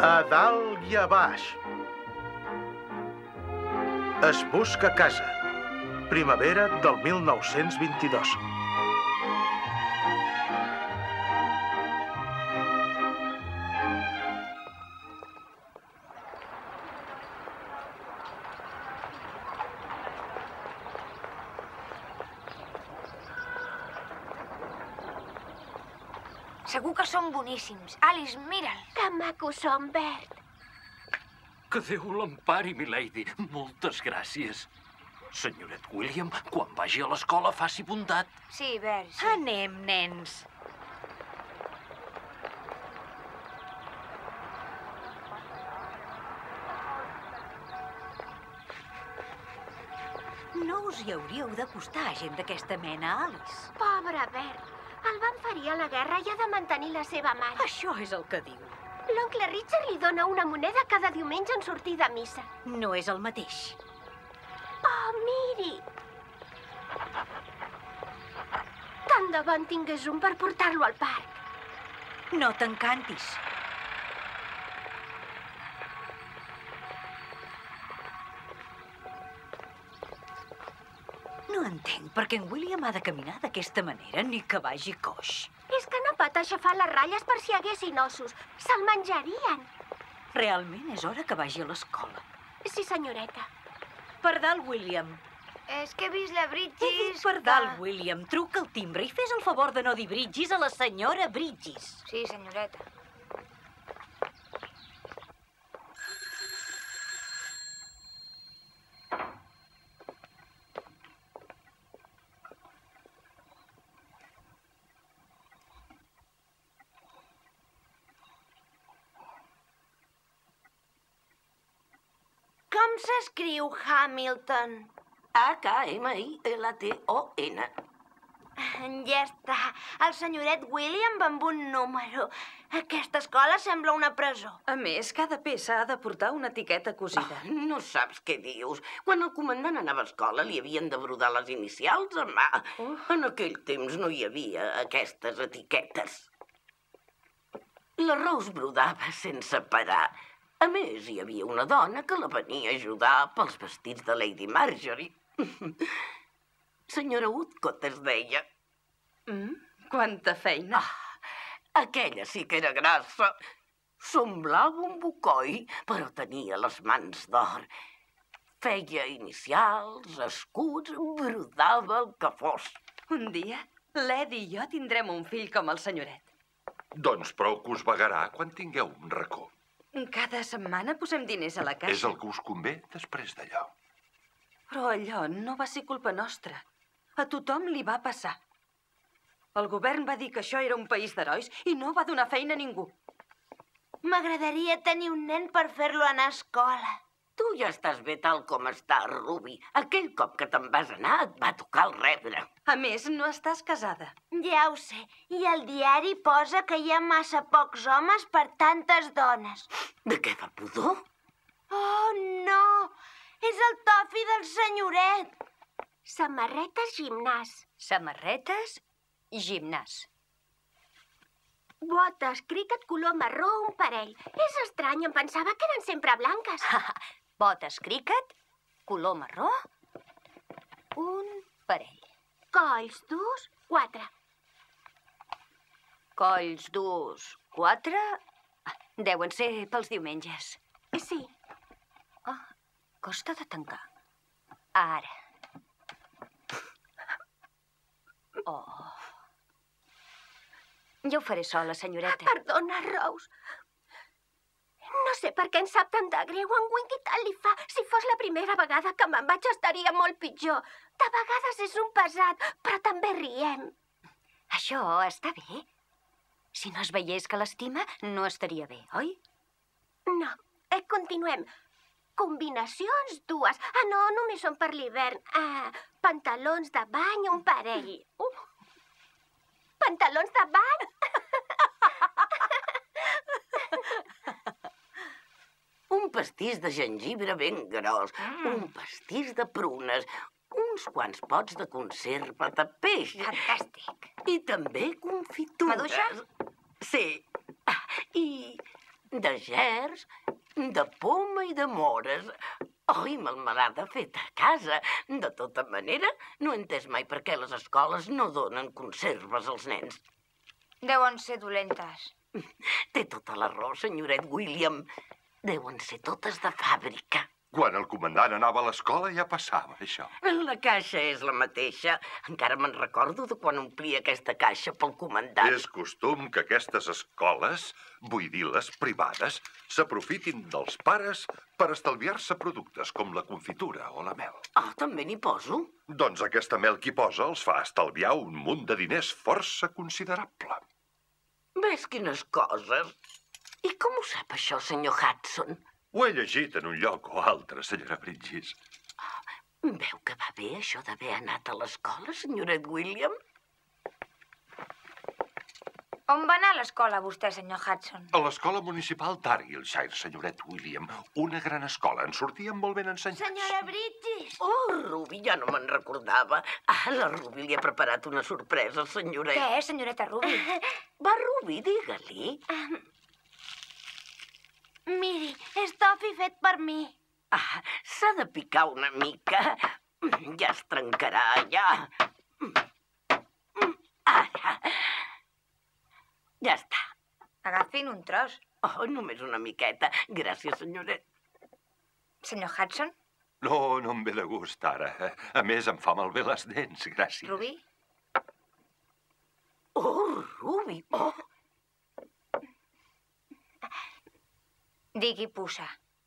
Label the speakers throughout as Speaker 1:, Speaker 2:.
Speaker 1: A dalt i a baix. Es busca casa. Primavera del 1922.
Speaker 2: Segur que són boníssims. Alice, mira'l.
Speaker 3: Que macos són, Bert.
Speaker 4: Que Déu l'empari, milady. Moltes gràcies. Senyoret William, quan vagi a l'escola faci bondat.
Speaker 2: Sí, Bert, sí.
Speaker 5: Anem, nens. No us hi hauríeu d'acostar a gent d'aquesta mena, Alice.
Speaker 3: Pobre Bert. El van ferir a la guerra i ha de mantenir la seva mare.
Speaker 5: Això és el que diu.
Speaker 3: L'oncle Richard li dona una moneda cada diumenge en sortir de missa.
Speaker 5: No és el mateix.
Speaker 3: Oh, miri! Tant de bo en tingués un per portar-lo al parc.
Speaker 5: No t'encantis. No entenc per què en William ha de caminar d'aquesta manera, ni que vagi coix.
Speaker 3: És que no pot aixafar les ratlles per si hi haguessin ossos. Se'l menjarien.
Speaker 5: Realment és hora que vagi a l'escola.
Speaker 3: Sí, senyoreta.
Speaker 5: Per dalt, William.
Speaker 2: És que he vist la
Speaker 5: He
Speaker 2: Bridges...
Speaker 5: dit per dalt, William. Truca al timbre i fes el favor de no dir Bridges a la senyora Bridges.
Speaker 2: Sí, senyoreta.
Speaker 3: Com s'escriu Hamilton?
Speaker 6: H-M-I-L-T-O-N.
Speaker 3: Ja està. El senyoret William amb un número. Aquesta escola sembla una presó.
Speaker 7: A més, cada peça ha de portar una etiqueta cosida.
Speaker 6: No saps què dius. Quan el comandant anava a escola li havien de brodar les inicials a mà. En aquell temps no hi havia aquestes etiquetes. La Rose brodava sense parar. A més, hi havia una dona que la venia a ajudar pels vestits de Lady Marjorie. Senyora Woodcott es deia.
Speaker 7: Quanta feina.
Speaker 6: Aquella sí que era grassa. Semblava un bocoi, però tenia les mans d'or. Feia inicials, escuts, brodava el que fos.
Speaker 7: Un dia, l'Eddie i jo tindrem un fill com el senyoret.
Speaker 8: Doncs prou que us vagarà quan tingueu un racó.
Speaker 7: Cada setmana posem diners a la caixa.
Speaker 8: És el que us convé després d'allò.
Speaker 7: Però allò no va ser culpa nostra. A tothom li va passar. El govern va dir que això era un país d'herois i no va donar feina a ningú.
Speaker 3: M'agradaria tenir un nen per fer-lo anar a escola.
Speaker 6: Tu ja estàs bé tal com estàs, Ruby. Aquell cop que te'n vas anar et va tocar el rebre.
Speaker 7: A més, no estàs casada.
Speaker 3: Ja ho sé. I al diari posa que hi ha massa pocs homes per tantes dones.
Speaker 6: De què va pudor?
Speaker 3: Oh, no! És el tofi del senyoret. Samarretes gimnàs.
Speaker 5: Samarretes i gimnàs.
Speaker 3: Botes, cricket color marró, un parell. És estrany, em pensava que eren sempre blanques.
Speaker 5: Botes cricket, color marró, un parell.
Speaker 3: Colls durs, 4.
Speaker 5: Colls durs, 4. Deuen ser pels diumenges.
Speaker 3: Sí.
Speaker 5: Costa de tancar. Ara. Oh. Jo ho faré sola, senyoreta.
Speaker 3: Perdona, Rose. No sé per què em sap tant de greu. En Winky tant li fa. Si fos la primera vegada que me'n vaig estaria molt pitjor. De vegades és un pesat, però també riem.
Speaker 5: Això està bé. Si no es veiés que l'estima, no estaria bé, oi?
Speaker 3: No. Continuem. Combinacions, 2. No, només són per l'hivern. Pantalons de bany, un parell. Pantalons de bany?
Speaker 6: Un pastís de gengibre ben gros, un pastís de prunes, uns quants pots de conserva de peix.
Speaker 5: Fantàstic.
Speaker 6: I també confitures.
Speaker 5: Maduixa?
Speaker 6: Sí. I de gerds, de poma i de mores. Oh, i melmelada feta a casa. De tota manera, no he entès mai per què les escoles no donen conserves als nens.
Speaker 2: Deuen ser dolentes.
Speaker 6: Té tota la raó, senyoret William. Deuen ser totes de fàbrica.
Speaker 8: Quan el comandant anava a l'escola ja passava, això.
Speaker 6: La caixa és la mateixa. Encara me'n recordo de quan omplia aquesta caixa pel comandant.
Speaker 8: És costum que aquestes escoles, vull dir les privades, s'aprofitin dels pares per estalviar-se productes com la confitura o la mel.
Speaker 6: Ah, també n'hi poso?
Speaker 8: Doncs aquesta mel que hi posa els fa estalviar un munt de diners força considerable.
Speaker 6: Ves quines coses. I com ho sap això, senyor Hudson?
Speaker 8: Ho he llegit en un lloc o altre, senyora Bridges.
Speaker 6: Veu que va bé això d'haver anat a l'escola, senyoret William?
Speaker 2: On va anar a l'escola, vostè, senyor Hudson?
Speaker 8: A l'escola municipal d'Argyllshire, senyoret William. Una gran escola. En sortíem molt ben ensenyats.
Speaker 3: Senyora Bridges!
Speaker 6: Oh, Ruby, ja no me'n recordava. Ah, la Ruby li ha preparat una sorpresa, senyoret.
Speaker 2: Què és, senyoreta Ruby?
Speaker 6: Va, Ruby, digue-li.
Speaker 3: Miri, és tofi fet per mi.
Speaker 6: Ah, s'ha de picar una mica. Ja es trencarà, ja. Ara. Ja està.
Speaker 2: Agafin un tros.
Speaker 6: Oh, només una miqueta. Gràcies, senyoret.
Speaker 2: Senyor Hudson?
Speaker 8: No, no em ve de gust, ara. A més, em fa malbé les dents, gràcies.
Speaker 2: Ruby?
Speaker 6: Oh, Ruby, oh.
Speaker 2: Digui puça.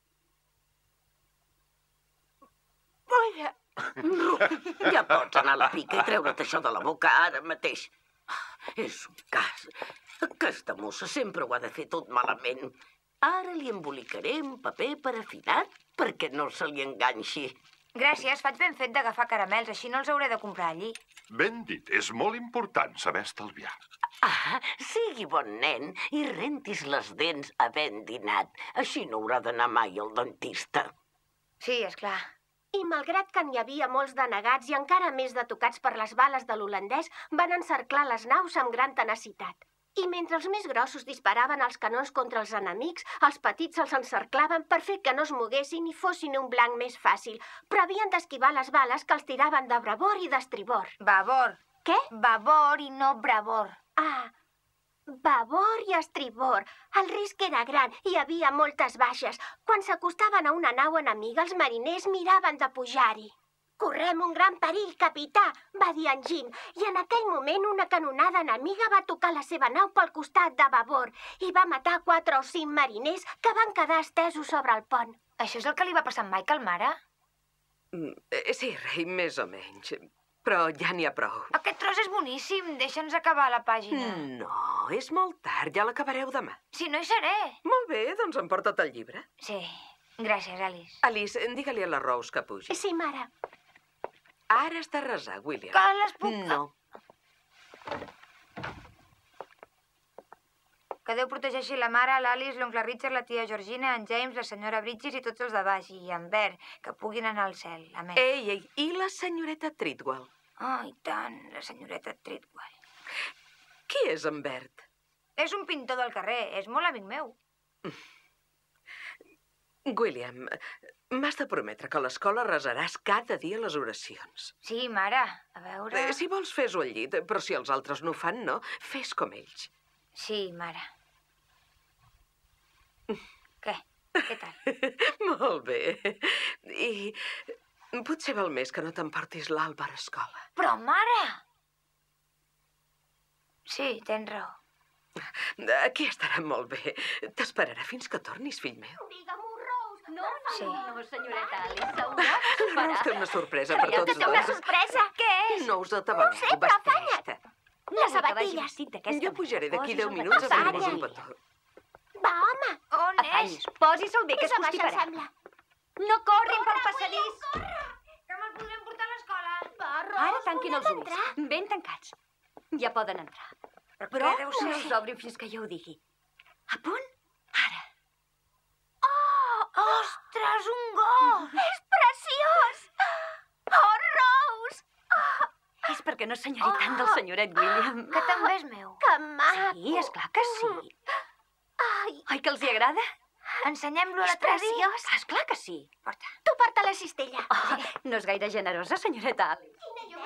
Speaker 6: Vaja. Ja pots anar a la pica i treure't això de la boca ara mateix. És un cas. Aquesta mossa sempre ho ha de fer tot malament. Ara li embolicaré en paper parafinat perquè no se li enganxi.
Speaker 2: Gràcies, faig ben fet d'agafar caramels, així no els hauré de comprar allí.
Speaker 8: Ben dit, és molt important saber estalviar.
Speaker 6: Ah, sigui bon nen i rentis les dents havent dinat. Així no haurà d'anar mai al dentista.
Speaker 2: Sí, és clar.
Speaker 3: I malgrat que n'hi havia molts denegats i encara més de tocats per les bales de l'holandès, van encerclar les naus amb gran tenacitat. I mentre els més grossos disparaven els canons contra els enemics, els petits els encerclaven per fer que no es moguessin i fossin un blanc més fàcil, però havien d'esquivar les bales que els tiraven de bravor i d'estribor.
Speaker 2: Babor.
Speaker 3: Què?
Speaker 2: Babor i no bravor.
Speaker 3: Ah, babor i estribor. El risc era gran i hi havia moltes baixes. Quan s'acostaven a una nau enemiga, els mariners miraven de pujar-hi. «Correm un gran perill, capità», va dir en Jim, i en aquell moment una canonada enemiga va tocar la seva nau pel costat de babor i va matar 4 o 5 mariners que van quedar estesos sobre el pont.
Speaker 2: Això és el que li va passar a Michael, mare?
Speaker 9: Sí, rei, més o menys. Però ja n'hi ha prou.
Speaker 2: Aquest tros és boníssim. Deixa'ns acabar la pàgina.
Speaker 9: No, és molt tard. Ja l'acabareu demà.
Speaker 2: Si no hi seré.
Speaker 9: Molt bé, doncs emporta't el llibre.
Speaker 2: Sí. Gràcies, Alice.
Speaker 9: Alice, digue-li a la Rose que pugi.
Speaker 3: Sí, mare.
Speaker 9: Ara està a resar, William.
Speaker 2: Que les puc...
Speaker 9: No.
Speaker 2: Que Déu protegeixi la mare, l'Alice, l'oncle Richard, la tia Georgina, en James, la senyora Bridges i tots els de baix, i en Bert, que puguin anar al cel. Amén.
Speaker 9: Ei, i la senyoreta Treadwell?
Speaker 2: Oh, i tant, la senyoreta Treadwell.
Speaker 9: Qui és en Bert?
Speaker 2: És un pintor del carrer, és molt amic meu.
Speaker 9: William, m'has de prometre que a l'escola resaràs cada dia les oracions.
Speaker 2: Sí, mare, a veure...
Speaker 9: Si vols, fes-ho al llit, però si els altres no ho fan, no. Fes com ells.
Speaker 2: Sí, mare. Què? Què tal?
Speaker 9: Molt bé. I potser val més que no t'emportis l'Àlvar a escola.
Speaker 2: Però, mare! Sí, tens raó.
Speaker 9: Aquí estarà molt bé. T'esperarà fins que tornis, fill meu.
Speaker 3: Digue-m'ho, Rose.
Speaker 2: Sí.
Speaker 5: No, senyoreta Alice, s'haurà
Speaker 9: La
Speaker 5: d'esperar.
Speaker 9: Rose té una sorpresa per tots
Speaker 3: Té una
Speaker 9: dos.
Speaker 3: sorpresa.
Speaker 2: Què és?
Speaker 9: No us atabaleu,
Speaker 3: No ho sé, però
Speaker 9: vesteix-te.
Speaker 3: Les sabatilles.
Speaker 9: Jo pujaré d'aquí 10 minuts a fer-vos un petó.
Speaker 3: Va, home.
Speaker 2: On és?
Speaker 5: Afanyis, posi-se'l bé, que es
Speaker 3: És a baix, em
Speaker 5: constiparà.
Speaker 3: sembla.
Speaker 5: No corrin pel passadís!
Speaker 2: Que me'l podrem portar a l'escola.
Speaker 3: Va, Rose,
Speaker 5: Ara tanquin els
Speaker 3: volem
Speaker 5: ulls.
Speaker 3: entrar.
Speaker 5: Ben tancats. Ja poden entrar.
Speaker 2: Però què deu
Speaker 5: no
Speaker 2: ser?
Speaker 5: els obrin fins que jo ho digui. A punt? Ara.
Speaker 2: Ostres, un gos!
Speaker 3: És preciós! Oh, Rose!
Speaker 5: És perquè no senyori tant del senyoret William.
Speaker 2: Que també és meu.
Speaker 3: Que maco!
Speaker 5: Sí, esclar que sí.
Speaker 3: Ai,
Speaker 5: Oi que els hi agrada?
Speaker 2: Ensenyem-lo a la
Speaker 3: És
Speaker 2: Tracy?
Speaker 3: preciós.
Speaker 5: Esclar que sí.
Speaker 2: Porta.
Speaker 3: Tu porta la cistella.
Speaker 5: Oh, no és gaire generosa, senyoreta Alice.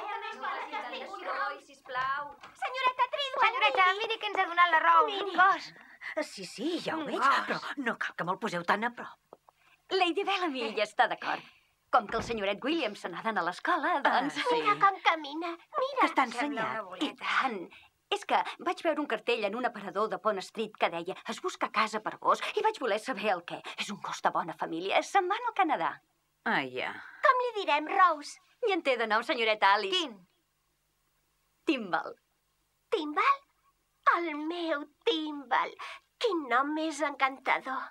Speaker 3: Sisplau. Senyoreta Tridwell,
Speaker 2: Senyoreta, miri que ens ha donat la Rose. Un gos.
Speaker 5: Sí, sí, ja ho
Speaker 2: Un
Speaker 5: veig,
Speaker 2: gos.
Speaker 5: però no cal que me'l poseu tan a prop. Lady Bellamy ja està d'acord. Com que el senyoret William se n'ha d'anar a l'escola, doncs...
Speaker 3: Mira com camina.
Speaker 5: Que
Speaker 3: Mira.
Speaker 5: està
Speaker 2: Sembla
Speaker 5: ensenyat.
Speaker 2: una boleta.
Speaker 5: I tant. És que vaig veure un cartell en un aparador de Pont Street que deia es busca casa per gos i vaig voler saber el què. És un gos de bona família. Se'n van al Canadà.
Speaker 7: Ah, ja.
Speaker 3: Com li direm, Rose?
Speaker 5: I en té de nou, senyoreta Alice.
Speaker 2: Quin?
Speaker 5: Timbal.
Speaker 3: Timbal? El meu Timbal. Quin nom més encantador.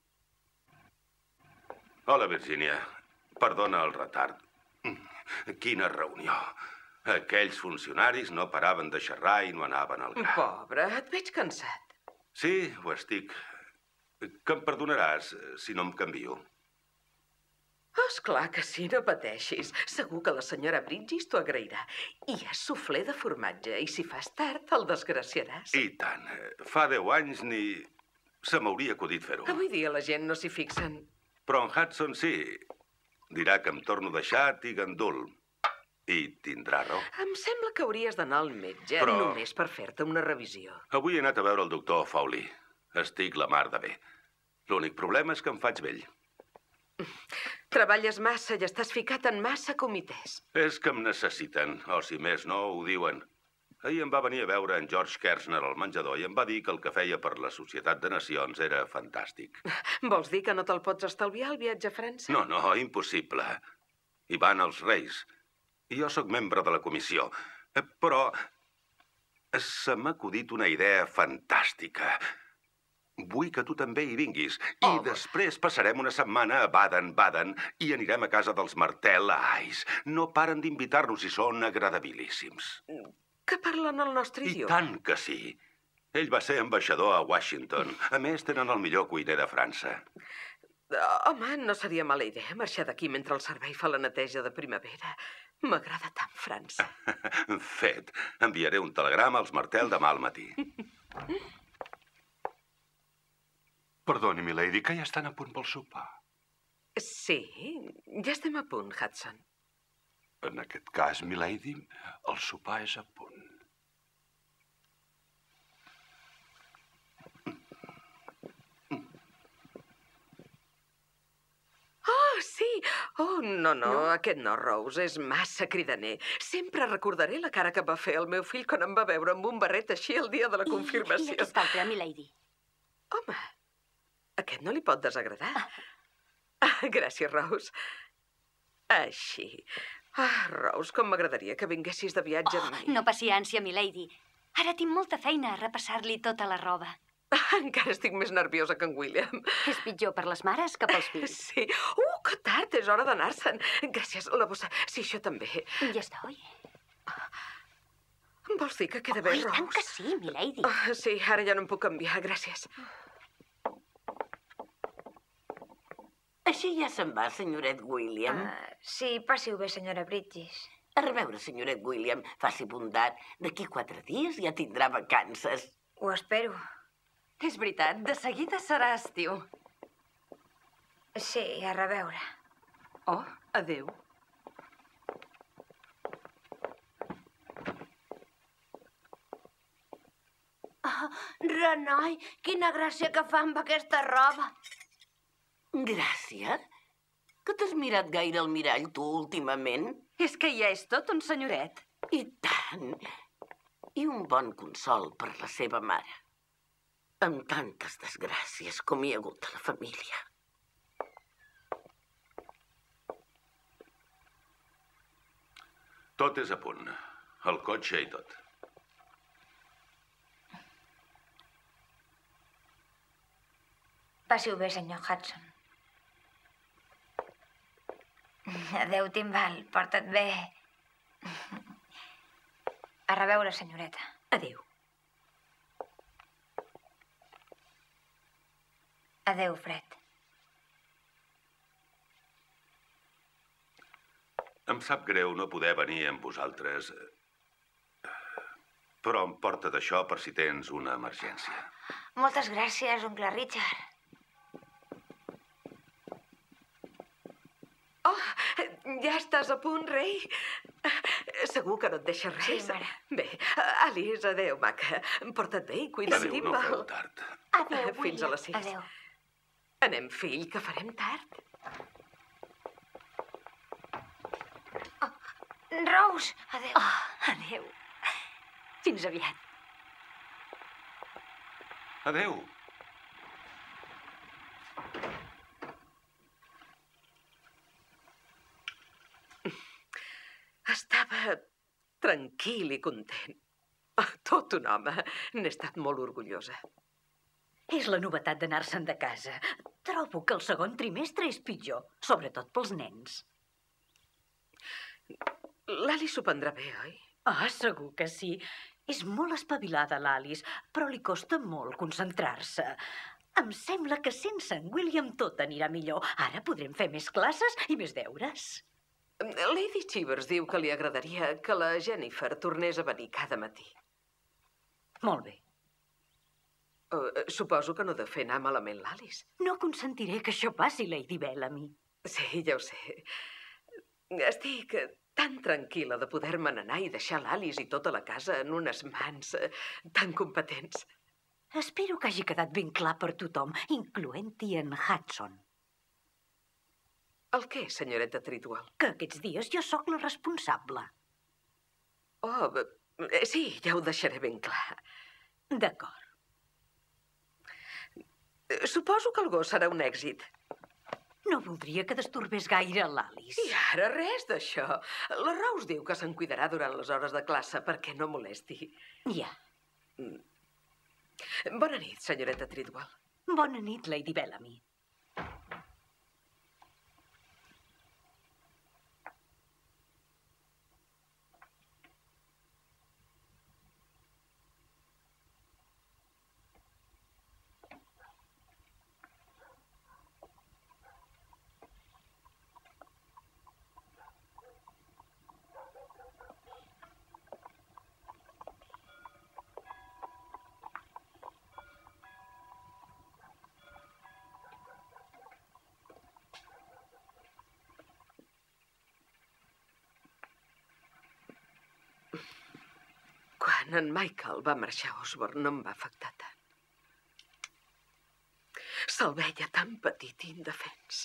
Speaker 10: Hola, Virginia. Perdona el retard. Quina reunió. Aquells funcionaris no paraven de xerrar i no anaven al gra.
Speaker 9: Pobre, et veig cansat.
Speaker 10: Sí, ho estic. Que em perdonaràs si no em canvio.
Speaker 9: Esclar que sí, no pateixis. Segur que la senyora Bridges t'ho agrairà. I és suflé de formatge, i si fas tard el desgraciaràs.
Speaker 10: I tant. Fa 10 anys ni se m'hauria acudit fer-ho.
Speaker 9: Avui dia la gent no s'hi fixen.
Speaker 10: Però en Hudson sí. Dirà que em torno deixat i gandul. I tindrà raó.
Speaker 9: Em sembla que hauries d'anar al metge,
Speaker 10: Però-
Speaker 9: només per fer-te una revisió.
Speaker 10: Avui he anat a veure el doctor Fowley. Estic la mar de bé. L'únic problema és que em faig vell.
Speaker 9: Treballes massa i estàs ficat en massa comitès.
Speaker 10: És que em necessiten, o si més no, ho diuen. Ahir em va venir a veure en George Kersner al menjador i em va dir que el que feia per la Societat de Nacions era fantàstic.
Speaker 9: Vols dir que no te'l pots estalviar, el viatge a França?
Speaker 10: No, no, impossible. Hi van els reis. I jo sóc membre de la comissió. Però se m'ha acudit una idea fantàstica. Vull que tu també hi vinguis. I després passarem una setmana a Baden-Baden i anirem a casa dels Martel a Ais. No paren d'invitar-nos i són agradabilíssims.
Speaker 9: Que parlen el nostre
Speaker 10: I
Speaker 9: idioma.
Speaker 10: tant que sí. Ell va ser ambaixador a Washington. A més, tenen el millor cuiner de França.
Speaker 9: Home, no seria mala idea marxar d'aquí mentre el servei fa la neteja de primavera. M'agrada tant França.
Speaker 10: Fet. Enviaré un telegrama als Martel demà al matí.
Speaker 8: Perdoni, milady, que ja estan a punt pel sopar.
Speaker 9: Sí, ja estem a punt, Hudson.
Speaker 8: En aquest cas, milady, el sopar és a punt.
Speaker 9: Oh, sí! Oh, no, aquest no, Rose, és massa cridaner. Sempre recordaré la cara que va fer el meu fill quan em va veure amb un barret així el dia de la
Speaker 5: I
Speaker 9: confirmació.
Speaker 5: aquest altre, milady.
Speaker 9: Home, aquest no li pot desagradar. Gràcies, Rose. Així. Rose, com m'agradaria que vinguessis de viatge amb mi.
Speaker 5: No passi ànsia, milady. Ara tinc molta feina a repassar-li tota la roba.
Speaker 9: Encara estic més nerviosa que en William.
Speaker 5: És pitjor per les mares que pels fills.
Speaker 9: Sí. Que tard, és hora d'anar-se'n. Gràcies, la bossa. Sí, això també.
Speaker 5: Ja estoy.
Speaker 9: Vols dir que queda bé,
Speaker 5: I
Speaker 9: Rose?
Speaker 5: tant que sí, milady.
Speaker 9: Sí, ara ja no em puc canviar, gràcies.
Speaker 6: Així ja se'n va, senyoret William.
Speaker 2: Sí, passi-ho bé, senyora Bridges.
Speaker 6: A reveure, senyoret William, faci bondat. D'aquí 4 dies ja tindrà vacances.
Speaker 2: Ho espero.
Speaker 7: És veritat, de seguida serà estiu.
Speaker 2: Sí, a reveure.
Speaker 7: Oh, adéu.
Speaker 3: Renoi, quina gràcia que fa amb aquesta roba.
Speaker 6: Gràcia? Que t'has mirat gaire al mirall, tu, últimament?
Speaker 7: És que ja és tot un senyoret.
Speaker 6: I tant. I un bon consol per la seva mare. Amb tantes desgràcies com hi ha hagut a la família.
Speaker 10: Tot és a punt. El cotxe i tot.
Speaker 2: Passi-ho bé, senyor Hudson. Adéu, Timbal. Porta't bé. A reveure, senyoreta.
Speaker 5: Adéu.
Speaker 2: Adéu, Fred.
Speaker 10: Em sap greu no poder venir amb vosaltres, però em porta d'això per si tens una emergència.
Speaker 2: Moltes gràcies, oncle Richard.
Speaker 9: Oh, ja estàs a punt, rei? Segur que no et deixa res?
Speaker 2: Sí, mare.
Speaker 9: Bé, Alice, adéu, maca. Porta't bé i cuida
Speaker 10: Adéu, no feu tard.
Speaker 3: Adéu,
Speaker 9: Fins a les 6.
Speaker 2: Adéu.
Speaker 9: Anem, fill, que farem tard.
Speaker 2: Rose, adéu.
Speaker 5: Oh, adéu. Fins aviat.
Speaker 10: Adéu.
Speaker 9: Estava tranquil i content. Tot un home. N'he estat molt orgullosa.
Speaker 7: És la novetat d'anar-se'n de casa. Trobo que el segon trimestre és pitjor, sobretot pels nens.
Speaker 9: L'Alice s'ho prendrà bé, oi?
Speaker 7: Ah, segur que sí. És molt espavilada, l'Alice, però li costa molt concentrar-se. Em sembla que sense en William tot anirà millor. Ara podrem fer més classes i més deures.
Speaker 9: Lady Chivers diu que li agradaria que la Jennifer tornés a venir cada matí.
Speaker 7: Molt bé.
Speaker 9: Suposo que no ha de fer anar malament l'Alice.
Speaker 7: No consentiré que això passi, Lady Bellamy.
Speaker 9: Sí, ja ho sé. Estic tan tranquil·la de poder-me anar i deixar l'Alice i tota la casa en unes mans tan competents.
Speaker 7: Espero que hagi quedat ben clar per tothom, incloent-hi en Hudson.
Speaker 9: El què, senyoreta Tridwell?
Speaker 7: Que aquests dies jo sóc la responsable.
Speaker 9: Oh, sí, ja ho deixaré ben clar.
Speaker 7: D'acord.
Speaker 9: Suposo que el gos serà un èxit.
Speaker 7: No voldria que destorbés gaire l'Alice.
Speaker 9: I ara res d'això. La Rose diu que se'n cuidarà durant les hores de classe perquè no molesti.
Speaker 7: Ja.
Speaker 9: Bona nit, senyoreta Tridwell.
Speaker 7: Bona nit, Lady Bellamy.
Speaker 9: Quan en Michael va marxar a Osborne no em va afectar tant. Se'l veia tan petit i indefens.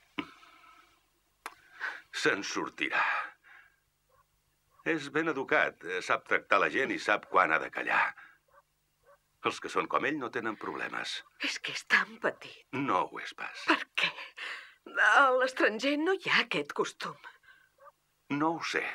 Speaker 10: Se'n sortirà. És ben educat, sap tractar la gent i sap quan ha de callar. Els que són com ell no tenen problemes.
Speaker 9: És que és tan petit.
Speaker 10: No ho és pas.
Speaker 9: Per què? A l'estranger no hi ha aquest costum.
Speaker 10: No ho sé.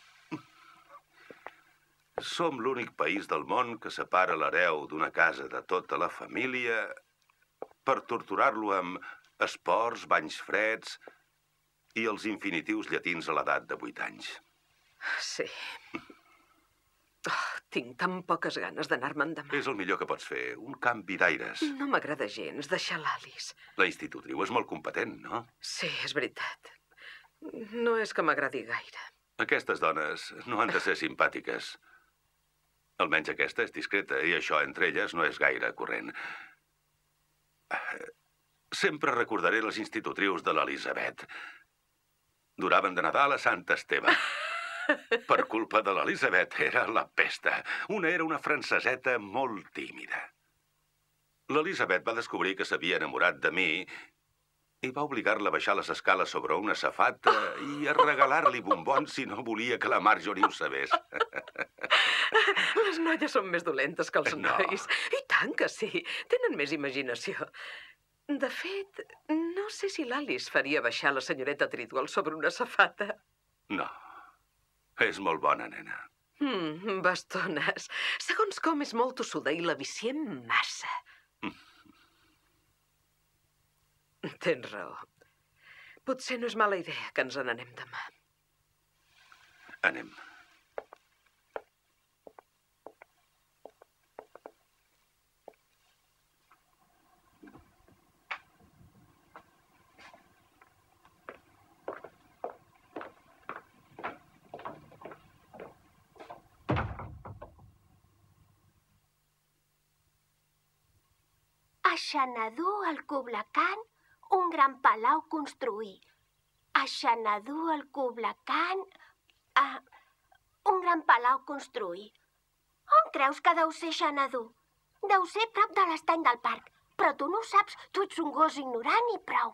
Speaker 10: Som l'únic país del món que separa l'hereu d'una casa de tota la família per torturar-lo amb esports, banys freds i els infinitius llatins a l'edat de 8 anys.
Speaker 9: Sí. Oh, tinc tan poques ganes d'anar-me'n demà.
Speaker 10: És el millor que pots fer, un canvi d'aires.
Speaker 9: No m'agrada gens deixar l'Alice.
Speaker 10: La institutriu és molt competent, no?
Speaker 9: Sí, és veritat. No és que m'agradi gaire.
Speaker 10: Aquestes dones no han de ser simpàtiques. Almenys aquesta és discreta i això entre elles no és gaire corrent. Sempre recordaré les institutrius de l'Elisabet. Duraven de Nadal a Sant Esteve. Per culpa de l'Elisabet era la pesta. Una era una franceseta molt tímida. L'Elisabet va descobrir que s'havia enamorat de mi i va obligar-la a baixar les escales sobre una safata i a regalar-li bombons si no volia que la Marjorie ho sabés.
Speaker 9: Les noies són més dolentes que els nois. I tant que sí. Tenen més imaginació. De fet, no sé si l'Alice faria baixar la senyoreta Tridwell sobre una safata.
Speaker 10: No. És molt bona, nena.
Speaker 9: Bastones. Segons com és molt tossuda i la viciem massa. Tens raó. Potser no és mala idea que ens n'anem demà.
Speaker 10: Anem.
Speaker 3: Xanadu al Kublakan, un gran palau construir. A Xanadu al Kublakan, un gran palau construir. On creus que deu ser Xanadu? Deu ser prop de l'estany del parc. Però tu no ho saps, tu ets un gos ignorant i prou.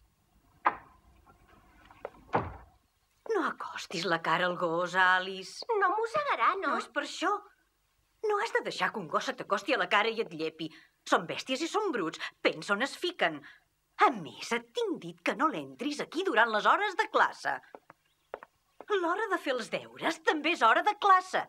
Speaker 7: No acostis la cara al gos, Alice.
Speaker 3: No mossegarà, no?
Speaker 7: No és per això. No has de deixar que un gos se t'acosti a la cara i et llepi. Són bèsties i són bruts. Pensa on es fiquen. A més, et tinc dit que no l'entris aquí durant les hores de classe. L'hora de fer els deures també és hora de classe.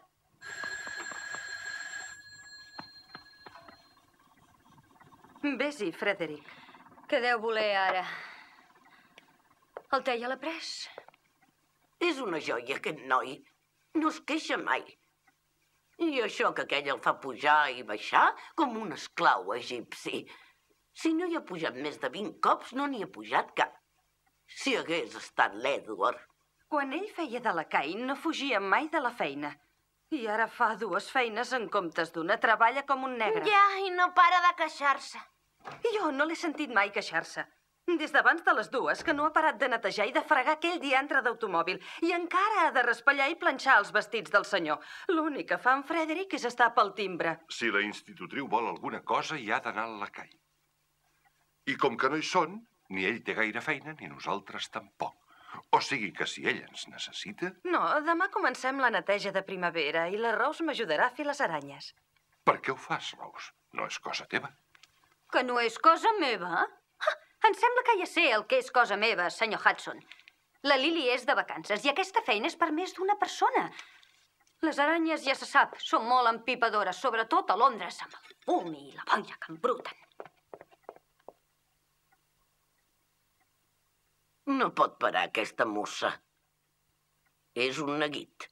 Speaker 5: Vés-hi, Frederick. Què deu voler ara? El te ja l'ha pres?
Speaker 6: És una joia, aquest noi. No es queixa mai. I això que aquell el fa pujar i baixar com un esclau egipci. Si no hi ha pujat més de 20 cops, no n'hi ha pujat cap. Si hagués estat l'Edward.
Speaker 5: Quan ell feia de lacai, no fugia mai de la feina. I ara fa 2 feines en comptes d'una. Treballa com un negre.
Speaker 3: Ja, i no para de queixar-se.
Speaker 5: Jo no l'he sentit mai queixar-se. Des d'abans de les 2 que no ha parat de netejar i de fregar aquell diantre d'automòbil. I encara ha de raspallar i planxar els vestits del senyor. L'únic que fa en Frederick és estar pel timbre.
Speaker 8: Si la institutriu vol alguna cosa, hi ha d'anar al lacai. I com que no hi són, ni ell té gaire feina, ni nosaltres tampoc. O sigui que si ell ens necessita...
Speaker 5: No, demà comencem la neteja de primavera i la Rose m'ajudarà a fer les aranyes.
Speaker 8: Per què ho fas, Rose? No és cosa teva.
Speaker 5: Que no és cosa meva? Em sembla que ja sé el que és cosa meva, senyor Hudson. La Lily és de vacances i aquesta feina és per més d'una persona. Les aranyes, ja se sap, són molt empipadores, sobretot a Londres, amb el fum i la boira que embruten.
Speaker 6: No pot parar aquesta mossa. És un neguit.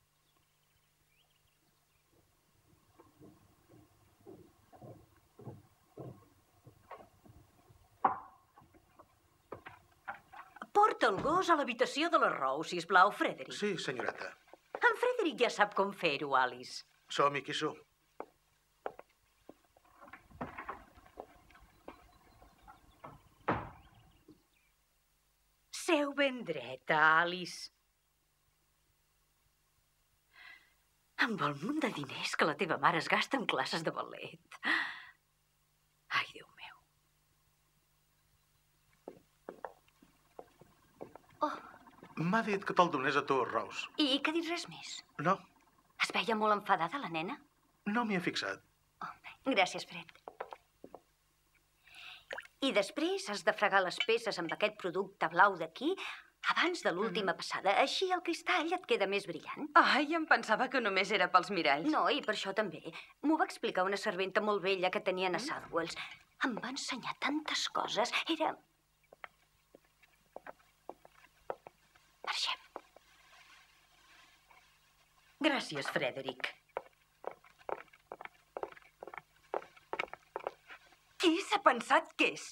Speaker 7: Porta el gos a l'habitació de la Rose, sisplau, Frederick.
Speaker 1: Sí, senyoreta.
Speaker 7: En Frederick ja sap com fer-ho, Alice.
Speaker 1: Som-hi, Quissú.
Speaker 7: Seu ben dreta, Alice. Amb el munt de diners que la teva mare es gasta en classes de ballet. Ai, Déu meu.
Speaker 1: M'ha dit que te'l donés a tu, Rose.
Speaker 5: I que dit res més?
Speaker 1: No,
Speaker 5: Es veia molt enfadada, la nena?
Speaker 1: no m'hi he fixat.
Speaker 5: Gràcies, Fred. I després has de fregar les peces amb aquest producte blau d'aquí abans de l'última passada. Així el cristall et queda més brillant.
Speaker 7: Ai, em pensava que només era pels miralls.
Speaker 5: No, i per això també. M'ho va explicar una serventa molt vella que tenien a Southwells. Em va ensenyar tantes coses. Era... Marxem.
Speaker 7: Gràcies, Frederick. Qui s'ha pensat que és?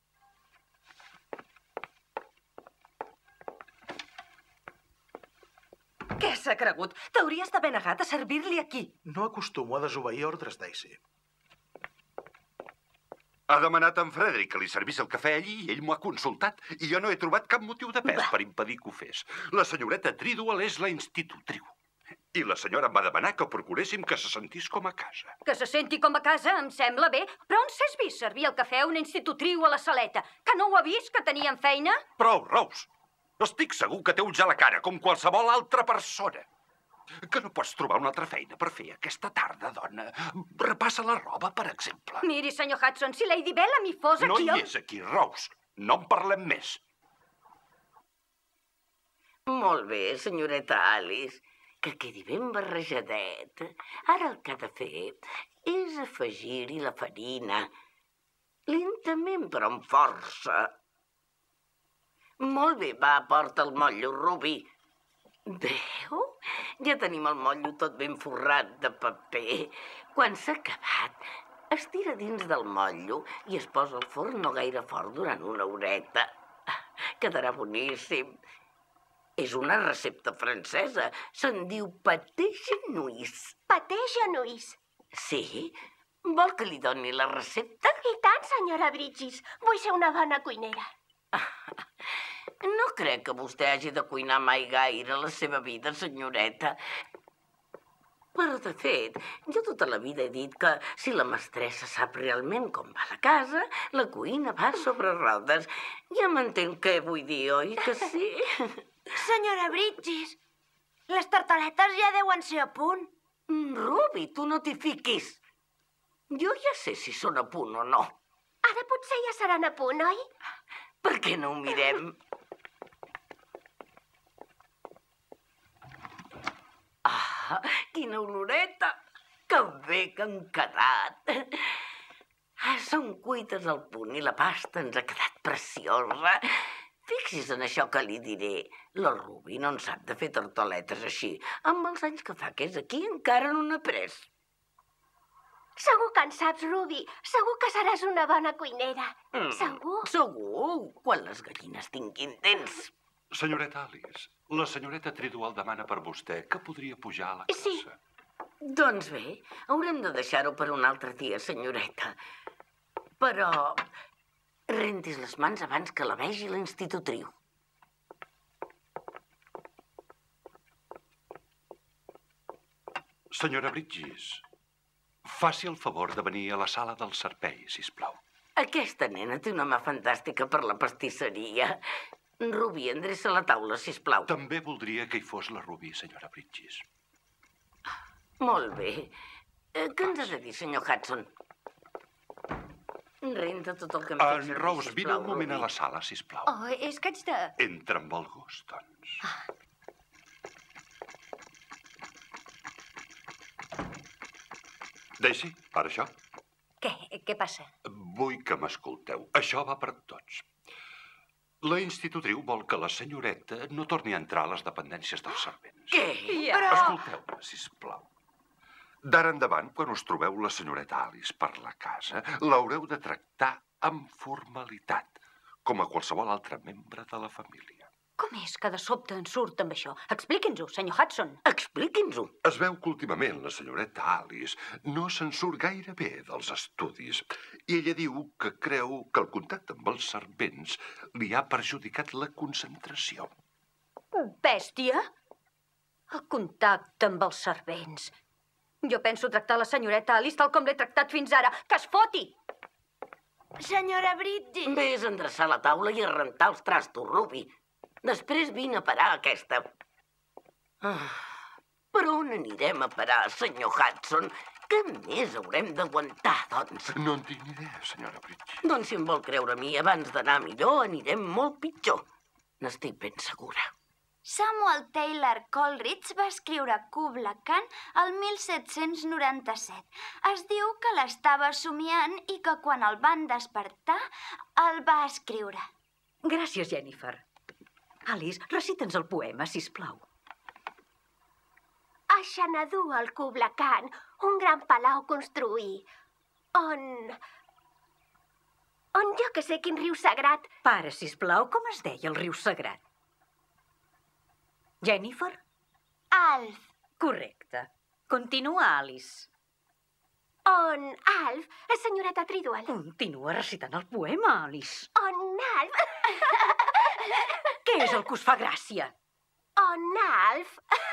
Speaker 7: Què s'ha cregut? T'hauries d'haver negat a servir-li aquí.
Speaker 1: No acostumo a desobeir ordres, Daisy.
Speaker 8: Ha demanat a en Frederick que li servís el cafè allí i ell m'ho ha consultat. I jo no he trobat cap motiu de pes per impedir que ho fes. La senyoreta Tridwell és la institutriu. I la senyora em va demanar que procuréssim que se sentís com a casa.
Speaker 5: Que se senti com a casa em sembla bé, però on s'has vist servir el cafè a una institutriu a la saleta? Que no ho ha vist, que tenien feina?
Speaker 8: Prou, Rose. Estic segur que té ulls a la cara, com qualsevol altra persona. Que no pots trobar una altra feina per fer aquesta tarda, dona? Repassa la roba, per exemple.
Speaker 5: Miri, senyor Hudson, si Lady Bellamy fos
Speaker 8: No
Speaker 5: aquí...
Speaker 8: hi és aquí, Rose. No en parlem més.
Speaker 6: Molt bé, senyoreta Alice. Que quedi ben barrejadet. Ara el que ha de fer és afegir-hi la farina. Lentament, però amb força. Molt bé, va, porta el motllo, Ruby. Veu? Ja tenim el motllo tot ben forrat de paper. Quan s'ha acabat, es tira dins del motllo i es posa al forn no gaire fort durant una horeta. Quedarà boníssim. És una recepta francesa. Se'n diu pâté genouis.
Speaker 3: Paté genouis.
Speaker 6: Sí, Vol que li doni la recepta?
Speaker 3: I tant, senyora Bridges. Vull ser una bona cuinera.
Speaker 6: No crec que vostè hagi de cuinar mai gaire a la seva vida, senyoreta. Però, de fet, jo tota la vida he dit que si la mestressa sap realment com va la casa, la cuina va sobre rodes. Ja m'entenc què vull dir, oi que sí?
Speaker 2: Senyora Bridges, les tartaletes ja deuen ser a punt.
Speaker 6: Ruby, tu no t'hi fiquis. Jo ja sé si són a punt o no.
Speaker 3: Ara potser ja seran a punt, oi?
Speaker 6: Per què no ho mirem? Ah, quina oloreta! Que bé que han quedat! Són cuites al punt i la pasta ens ha quedat preciosa. Fixi's en això que li diré. La Ruby no en sap de fer tartaletes així. Amb els anys que fa que és aquí encara no n'ha après.
Speaker 3: Segur que en saps, Ruby. Segur que seràs una bona cuinera. Segur.
Speaker 6: Segur, quan les gallines tinguin dents.
Speaker 8: Senyoreta Alice, la senyoreta Tridwell demana per vostè que podria pujar a la classe.
Speaker 3: Sí.
Speaker 6: Doncs bé, haurem de deixar-ho per un altre dia, senyoreta. Però rentis les mans abans que la vegi l'institutriu.
Speaker 8: Senyora Bridges, faci el favor de venir a la sala del servei, sisplau.
Speaker 6: Aquesta nena té una mà fantàstica per la pastisseria. Ruby, endreça la taula, sisplau.
Speaker 8: També voldria que hi fos la Ruby, senyora Bridges.
Speaker 6: Molt bé. Què ens ha de dir, senyor Hudson? Renta tot el que em fes servir,
Speaker 8: Rose,
Speaker 6: sisplau,
Speaker 8: vine un moment
Speaker 6: Ruby.
Speaker 8: a la sala, sisplau.
Speaker 5: Oh, és que haig de...
Speaker 8: Entra amb el gust, doncs. Daisy, per això.
Speaker 5: Què passa?
Speaker 8: Vull que m'escolteu. Això va per tots. La institutriu vol que la senyoreta no torni a entrar a les dependències dels servents.
Speaker 6: Què?
Speaker 2: Però...
Speaker 8: Escolteu-me, sisplau. D'ara endavant, quan us trobeu la senyoreta Alice per la casa, l'haureu de tractar amb formalitat, com a qualsevol altre membre de la família.
Speaker 5: Com és que de sobte en surt amb això? Expliqui'ns-ho, senyor Hudson.
Speaker 6: Expliqui'ns-ho.
Speaker 8: Es veu que últimament la senyoreta Alice no se'n surt gaire bé dels estudis i ella diu que creu que el contacte amb els servents li ha perjudicat la concentració.
Speaker 5: Bèstia? El contacte amb els servents. Jo penso tractar la senyoreta Alice tal com l'he tractat fins ara. Que es foti!
Speaker 2: Senyora Bridges...
Speaker 6: Ves a endreçar la taula i a rentar els trastos, Ruby. Després vine a parar aquesta... Per on anirem a parar, senyor Hudson? Què més haurem d'aguantar, doncs?
Speaker 8: No en tinc ni idea, senyora Bridges.
Speaker 6: Doncs si em vol creure a mi, abans d'anar millor, anirem molt pitjor. N'estic ben segura.
Speaker 11: Samuel Taylor Coleridge va escriure Kubla Khan el 1797. Es diu que l'estava somiant i que quan el van despertar el va escriure.
Speaker 7: Gràcies, Jennifer. Alice, recita'ns el poema, sisplau.
Speaker 3: A Xanadu, al Kubla Khan, un gran palau construí, on jo que sé quin riu sagrat...
Speaker 7: Para, sisplau, com es deia el riu sagrat? Jennifer?
Speaker 11: Alf.
Speaker 7: Correcte. Continua, Alice.
Speaker 3: On Alf, senyoreta Tridwell.
Speaker 7: Continua recitant el poema, Alice.
Speaker 3: On Alf...
Speaker 7: Què és el que us fa gràcia?
Speaker 3: On Alf...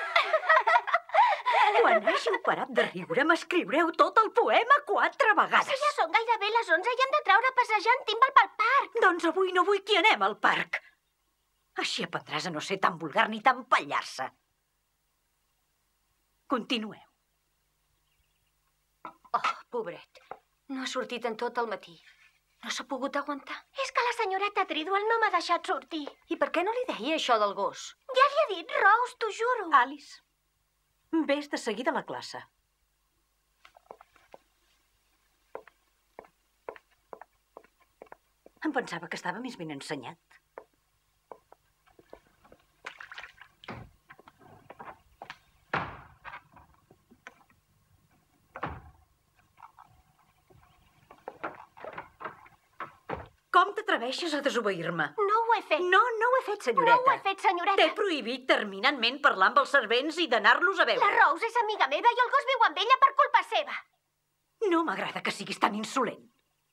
Speaker 7: Quan hàgiu parat de riure, m'escriureu tot el poema 4 vegades.
Speaker 3: Si ja són gairebé les 11 i hem de treure a passejar en Timbal pel parc.
Speaker 7: Doncs avui no vull que anem al parc. Així aprendràs a no ser tan vulgar ni tan pallarsa. Continueu.
Speaker 5: Oh, pobret. No ha sortit en tot el matí. No s'ha pogut aguantar.
Speaker 3: És que la senyoreta Tridwell no m'ha deixat sortir.
Speaker 5: I per què no li deia això del gos?
Speaker 3: Ja li he dit, Rose, t'ho juro.
Speaker 7: Alice, vés de seguida a la classe. Em pensava que estava més ben ensenyat. Com t'atreveixes a desobeir-me?
Speaker 3: No ho he fet.
Speaker 7: No ho he fet, senyoreta.
Speaker 3: No ho he fet, senyoreta.
Speaker 7: T'he prohibit terminantment parlar amb els servents i d'anar-los a veure.
Speaker 3: La Rose és amiga meva i el gos viu amb ella per culpa seva.
Speaker 7: No m'agrada que siguis tan insolent.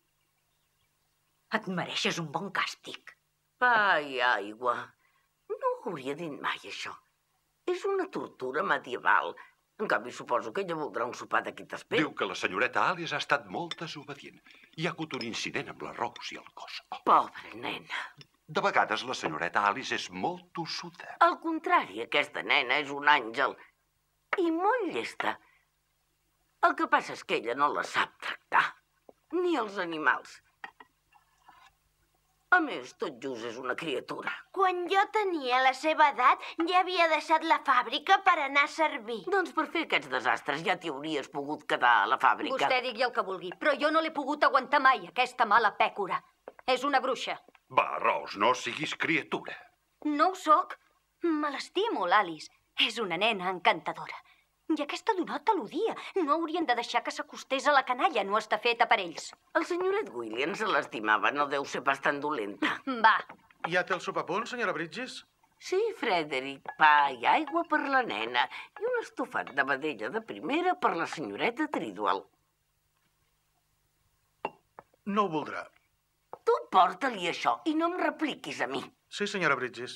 Speaker 7: Et mereixes un bon càstig.
Speaker 6: Pa i aigua. No ho hauria dit mai, això. És una tortura medieval. En canvi, suposo que ella voldrà un sopar d'aquí t'espera.
Speaker 8: Diu que la senyoreta Alice ha estat molt desobedient. Hi ha hagut un incident amb la Rose i el cos.
Speaker 6: Pobra nena.
Speaker 8: De vegades la senyoreta Alice és molt tossuda.
Speaker 6: Al contrari, aquesta nena és un àngel. I molt llesta. El que passa és que ella no la sap tractar. Ni els animals. A més, tot just és una criatura.
Speaker 3: Quan jo tenia la seva edat, ja havia deixat la fàbrica per anar a servir.
Speaker 6: Doncs per fer aquests desastres ja t'hi hauries pogut quedar a la fàbrica.
Speaker 5: Vostè digui el que vulgui, però jo no l'he pogut aguantar mai, aquesta mala pècora. És una bruixa.
Speaker 8: Va, Rose, no siguis criatura.
Speaker 5: No ho sóc. Me l'estimo, l'Alice. És una nena encantadora. I aquesta donota l'odia. No haurien de deixar que s'acostés a la canalla, no està feta per ells.
Speaker 6: El senyoret Williams se l'estimava, no deu ser pas tan dolenta.
Speaker 5: Va.
Speaker 1: Ja té el sopar a punt, senyora Bridges?
Speaker 6: Sí, Frederick, pa i aigua per la nena i un estofat de vedella de primera per la senyoreta Tridwell.
Speaker 1: No ho voldrà.
Speaker 6: Tu porta-li això i no em repliquis a mi.
Speaker 1: Sí, senyora Bridges.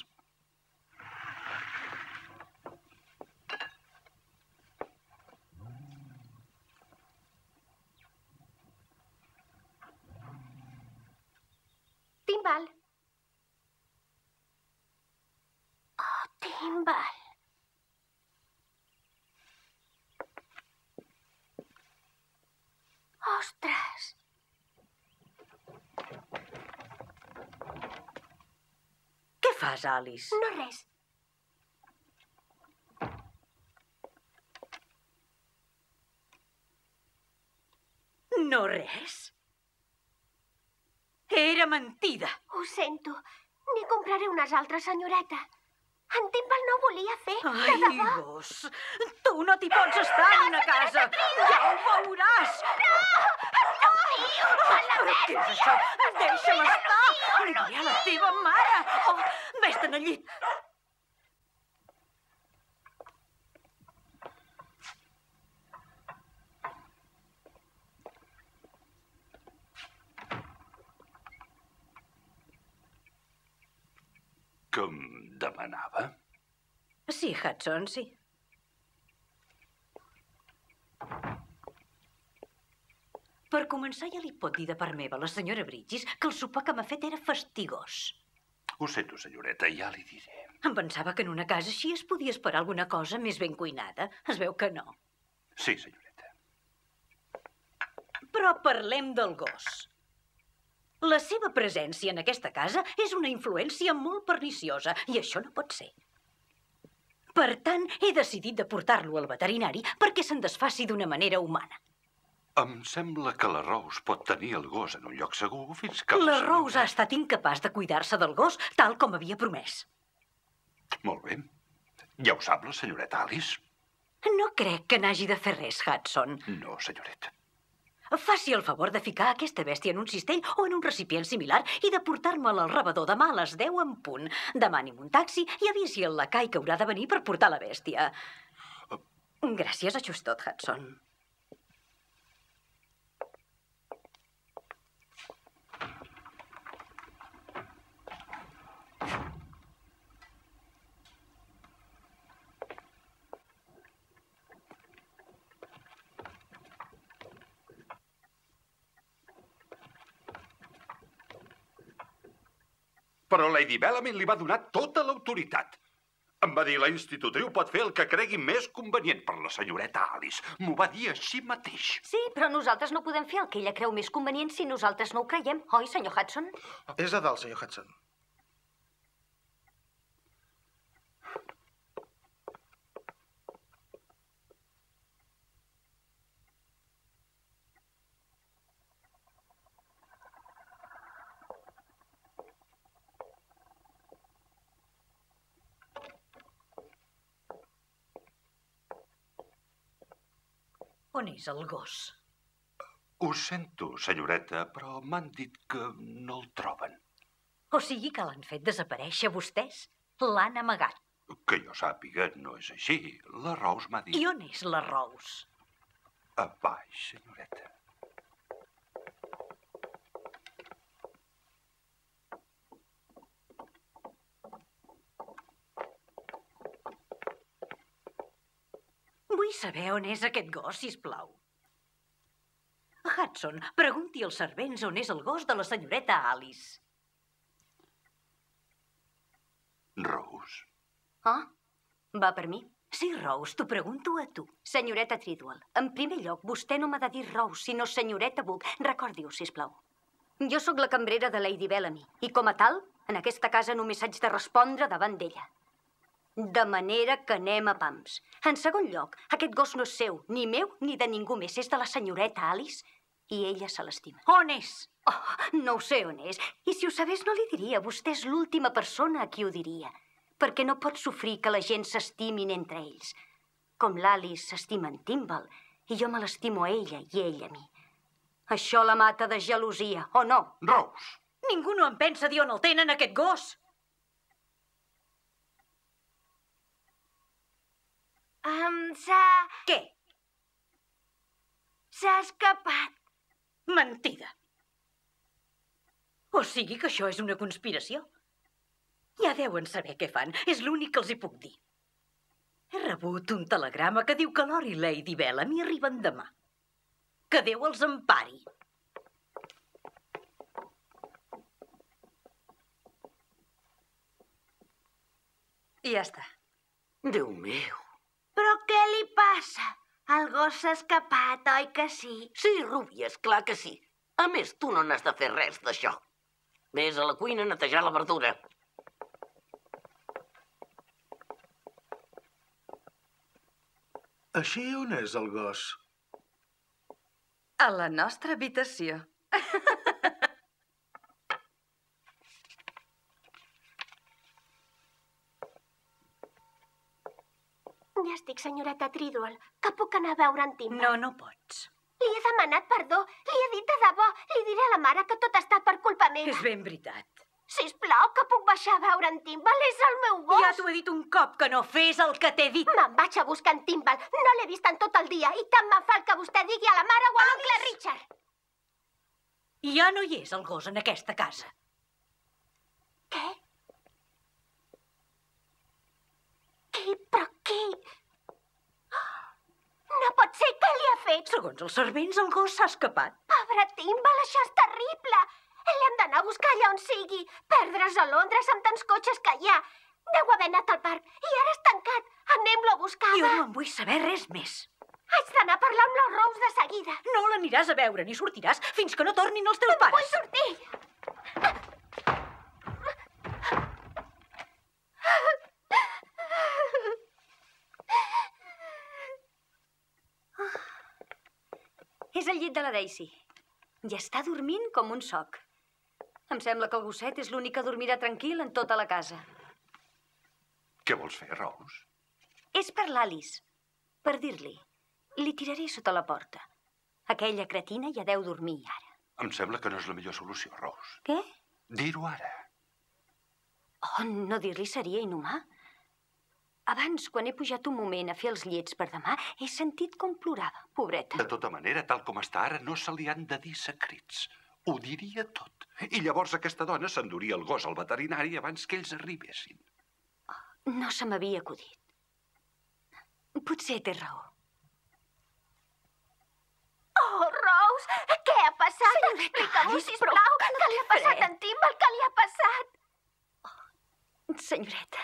Speaker 3: Timbal. Oh, Timbal. Ostres.
Speaker 7: Què fas, Alice?
Speaker 3: No res.
Speaker 7: No res? Era mentida.
Speaker 3: Ho sento. N'hi compraré unes altres, senyoreta. En Timbal no ho volia fer, de
Speaker 7: Ai,
Speaker 3: debò.
Speaker 7: gos, tu no t'hi pots estar en una casa. Ja ho veuràs.
Speaker 3: No!
Speaker 7: Però què és això? Deixa'm estar. Li diré a la teva mare. Oh, vés-te'n al llit.
Speaker 8: Que em demanava?
Speaker 7: Sí, Hudson, sí. Per començar, ja li pot dir de part meva a la senyora Bridges que el sopar que m'ha fet era fastigós.
Speaker 8: Ho sento, senyoreta, ja li diré.
Speaker 7: Em pensava que en una casa així es podia esperar alguna cosa més ben cuinada. Es veu que no.
Speaker 8: Sí, senyoreta.
Speaker 7: Però parlem del gos. La seva presència en aquesta casa és una influència molt perniciosa i això no pot ser. Per tant, he decidit de portar-lo al veterinari perquè se'n desfaci d'una manera humana.
Speaker 8: Em sembla que la Rose pot tenir el gos en un lloc segur fins que...
Speaker 7: La Rose ha estat incapaç de cuidar-se del gos tal com havia promès.
Speaker 8: Molt bé. Ja ho sap la senyoreta Alice?
Speaker 7: No crec que n'hagi de fer res, Hudson.
Speaker 8: No, senyoreta.
Speaker 7: Faci el favor de ficar aquesta bèstia en un cistell o en un recipient similar i de portar-me'l al rebedor demà a les 10 en punt. Demani'm un taxi i avisi el lacai que haurà de venir per portar la bèstia. Gràcies, això és tot, Hudson.
Speaker 8: Però Lady Bellamy li va donar tota l'autoritat. Em va dir, la institutriu pot fer el que cregui més convenient per la senyoreta Alice. M'ho va dir així mateix.
Speaker 5: Sí, però nosaltres no podem fer el que ella creu més convenient si nosaltres no ho creiem, oi, senyor Hudson?
Speaker 1: És a dalt, senyor Hudson.
Speaker 7: On és el gos?
Speaker 8: Ho sento, senyoreta, però m'han dit que no el troben.
Speaker 7: O sigui que l'han fet desaparèixer vostès? L'han amagat.
Speaker 8: Que jo sàpiga, no és així. La Rose m'ha dit...
Speaker 7: I on és la Rose?
Speaker 8: A baix, senyoreta.
Speaker 7: Vull saber on és aquest gos, sisplau. Hudson, pregunti als servents on és el gos de la senyoreta Alice.
Speaker 10: Rose.
Speaker 5: Ah, va per mi.
Speaker 7: Sí, Rose, t'ho pregunto a tu.
Speaker 5: Senyoreta Treadwell, en primer lloc, vostè no m'ha de dir Rose, sinó senyoreta Book. Recordi-ho, sisplau. Jo sóc la cambrera de Lady Bellamy, i com a tal, en aquesta casa només haig de respondre davant d'ella. De manera que anem a pams. En segon lloc, aquest gos no és seu, ni meu, ni de ningú més. És de la senyoreta Alice, i ella se l'estima.
Speaker 7: On és?
Speaker 5: Oh, no ho sé on és. I si ho sabés no li diria. Vostè és l'última persona a qui ho diria. Perquè no pot sofrir que la gent s'estimin entre ells. Com l'Alice s'estima en Timbal, i jo me l'estimo a ella i ella a mi. Això la mata de gelosia, o no?
Speaker 10: Rose!
Speaker 7: Ningú no em pensa dir on el tenen, aquest gos. Què?
Speaker 3: S'ha escapat.
Speaker 7: Mentida. O sigui que això és una conspiració. Ja deuen saber què fan. És l'únic que els hi puc dir. He rebut un telegrama que diu que Lord i Lady Bellamy arriben demà. Que Déu els empari.
Speaker 5: I ja està.
Speaker 6: Déu meu.
Speaker 3: Però què li passa? El gos s'ha escapat, oi que sí?
Speaker 6: Sí, Ruby, és clar que sí. A més, tu no n'has de fer res d'això. Vés a la cuina a netejar la verdura.
Speaker 1: Així on és el gos?
Speaker 12: A la nostra habitació.
Speaker 3: Ja estic, senyoreta Treadwell, que puc anar a veure en Timbal.
Speaker 7: No, no pots.
Speaker 3: Li he demanat perdó, li he dit de debò. Li diré a la mare que tot ha estat per culpa meva.
Speaker 7: És ben veritat.
Speaker 3: Sisplau, que puc baixar a veure en Timbal? És el meu gos.
Speaker 7: Ja t'ho he dit un cop, que no fes el que t'he dit.
Speaker 3: Me'n vaig a buscar en Timbal. No l'he vist en tot el dia i tant me'n fa el que vostè digui a la mare o a l'oncle Richard.
Speaker 7: Ja no hi és el gos en aquesta casa.
Speaker 3: Què? Qui? Però qui? No pot ser, què li ha fet?
Speaker 7: Segons els servents, el gos s'ha escapat.
Speaker 3: Pobre Timbal, això és terrible. L'hem d'anar a buscar allà on sigui. Perdre's a Londres amb tants cotxes que hi ha. Deu haver anat al parc i ara és tancat. Anem-lo a buscar.
Speaker 7: Jo no en vull saber res més.
Speaker 3: Haig d'anar a parlar amb la Rose de seguida.
Speaker 7: No l'aniràs a veure ni sortiràs fins que no tornin els teus pares.
Speaker 3: Vull sortir.
Speaker 5: És el llit de la Daisy. I està dormint com un soc. Em sembla que el gosset és l'únic que dormirà tranquil en tota la casa.
Speaker 10: Què vols fer, Rose?
Speaker 5: És per l'Alice. Per dir-li. Li tiraré sota la porta. Aquella cretina ja deu dormir ara.
Speaker 10: Em sembla que no és la millor solució, Rose.
Speaker 5: Què?
Speaker 10: Dir-ho ara.
Speaker 5: Oh, no dir-li seria inhumà. Abans, quan he pujat un moment a fer els llets per demà, he sentit com plorava, pobreta.
Speaker 10: De tota manera, tal com està ara, no se li han de dir secrets. Ho diria tot. I llavors aquesta dona s'enduria el gos al veterinari abans que ells arribessin.
Speaker 5: No se m'havia acudit. Potser té raó.
Speaker 3: Oh, Rose, què ha passat? Explica-m'ho, sisplau. Què li ha passat a en Timbal? Què li ha passat?
Speaker 5: Senyoreta.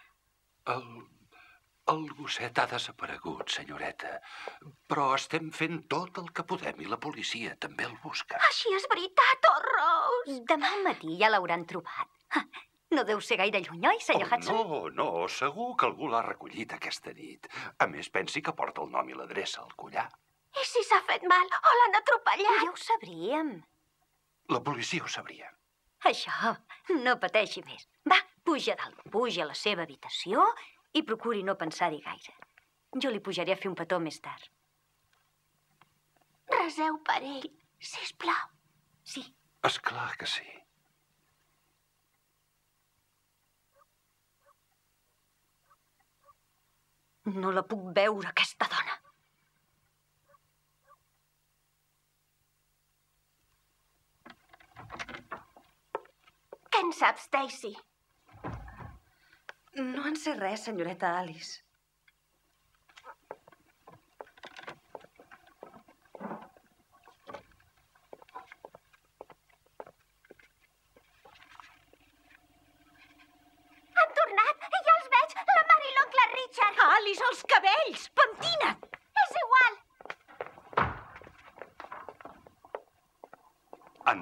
Speaker 10: El gosset ha desaparegut, senyoreta. Però estem fent tot el que podem i la policia també el busca.
Speaker 3: Així és veritat, oh, Rose.
Speaker 5: Demà al matí ja l'hauran trobat. No deu ser gaire lluny, oi, senyor Hudson?
Speaker 10: No, segur que algú l'ha recollit aquesta nit. A més, pensi que porta el nom i l'adreça al collar.
Speaker 3: I si s'ha fet mal o l'han atropellat?
Speaker 5: Ja ho sabríem.
Speaker 10: La policia ho sabria.
Speaker 5: Això, no pateixi més. Va, puja dalt, puja a la seva habitació i procuri no pensar-hi gaire. Jo li pujaré a fer un petó més tard.
Speaker 3: Reseu per ell, sisplau.
Speaker 5: Sí.
Speaker 10: És clar que sí.
Speaker 5: No la puc veure, aquesta dona.
Speaker 3: Què en saps, Daisy?
Speaker 12: No en sé res, senyoreta Alice.